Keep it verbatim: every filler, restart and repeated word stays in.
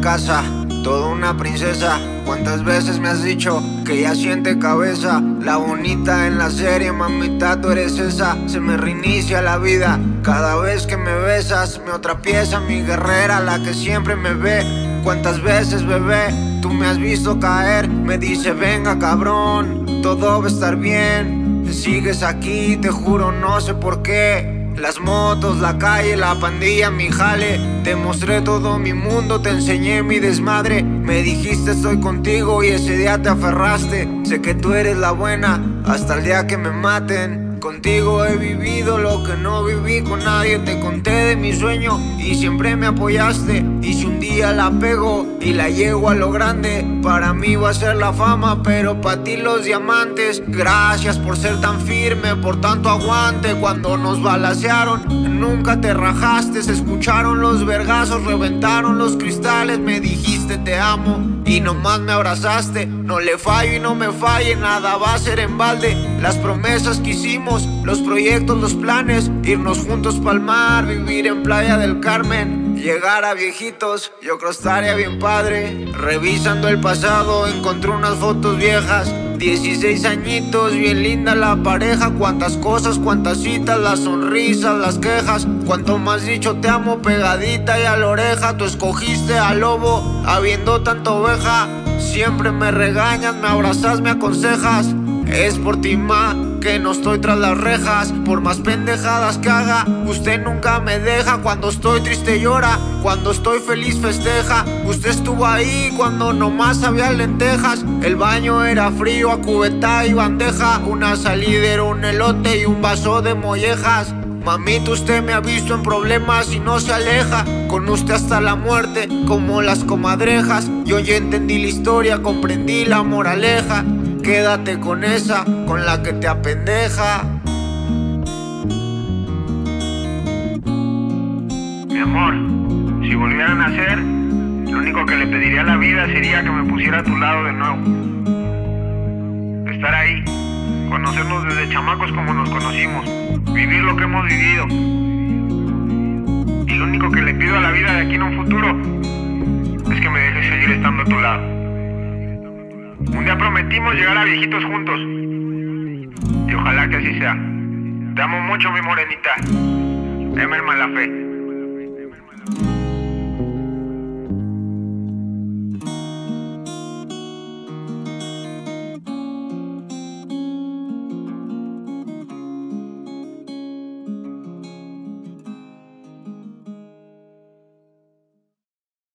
casa, toda una princesa. ¿Cuántas veces me has dicho que ya siente cabeza? La bonita en la serie, mamita, tú eres esa. Se me reinicia la vida cada vez que me besas. Mi otra pieza, mi guerrera, la que siempre me ve. ¿Cuántas veces, bebé, tú me has visto caer? Me dice, venga, cabrón, todo va a estar bien. Sigues aquí, te juro, no sé por qué. Las motos, la calle, la pandilla, mi jale. Te mostré todo mi mundo, te enseñé mi desmadre. Me dijiste estoy contigo y ese día te aferraste. Sé que tú eres la buena hasta el día que me maten. Contigo he vivido lo que no viví con nadie. Te conté de mi sueño y siempre me apoyaste. Y si un día la pego y la llego a lo grande, para mí va a ser la fama, pero para ti los diamantes. Gracias por ser tan firme, por tanto aguante. Cuando nos balacearon, nunca te rajaste. Se escucharon los vergazos, reventaron los cristales. Me dijiste te amo y nomás me abrazaste. No le fallo y no me falle, nada va a ser en balde. Las promesas que hicimos, los proyectos, los planes. Irnos juntos pa'l mar, vivir en Playa del Carmen. Llegar a viejitos, yo creo estaría bien padre. Revisando el pasado, encontré unas fotos viejas. dieciséis añitos, bien linda la pareja. Cuántas cosas, cuántas citas, las sonrisas, las quejas. Cuánto más dicho te amo pegadita y a la oreja. Tú escogiste al lobo, habiendo tanta oveja. Siempre me regañas, me abrazas, me aconsejas. Es por ti, ma, que no estoy tras las rejas. Por más pendejadas que haga, usted nunca me deja. Cuando estoy triste llora, cuando estoy feliz festeja. Usted estuvo ahí cuando nomás había lentejas. El baño era frío a cubeta y bandeja. Una salida era un elote y un vaso de mollejas. Mamita, usted me ha visto en problemas y no se aleja. Con usted hasta la muerte, como las comadrejas. Yo ya entendí la historia, comprendí la moraleja. Quédate con esa, con la que te apendeja. Mi amor, si volviera a nacer, lo único que le pediría a la vida sería que me pusiera a tu lado de nuevo. Estar ahí, conocernos desde chamacos como nos conocimos, vivir lo que hemos vivido. Y lo único que le pido a la vida de aquí en un futuro es que me dejes seguir estando a tu lado. Un día prometimos llegar a viejitos juntos y ojalá que así sea. Te amo mucho, mi morenita. Emerman La Fe.